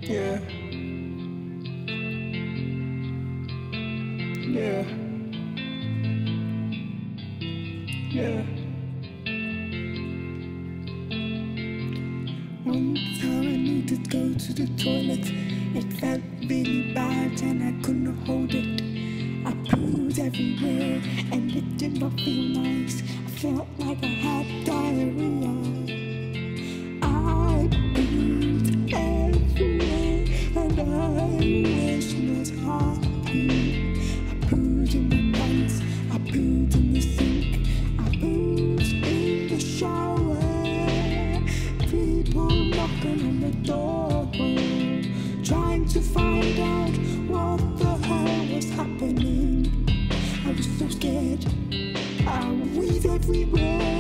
Yeah. Yeah. Yeah. One time I needed to go to the toilet. It felt really bad and I couldn't hold it. I pooed everywhere and it did not feel nice. I felt like I had diarrhea. I pooed everywhere and I was not happy. I pooed in my pants, I pooed in the sink, I pooed in the shower. People knocking on the door, trying to find out what the hell was happening. I was so scared. I weed everywhere.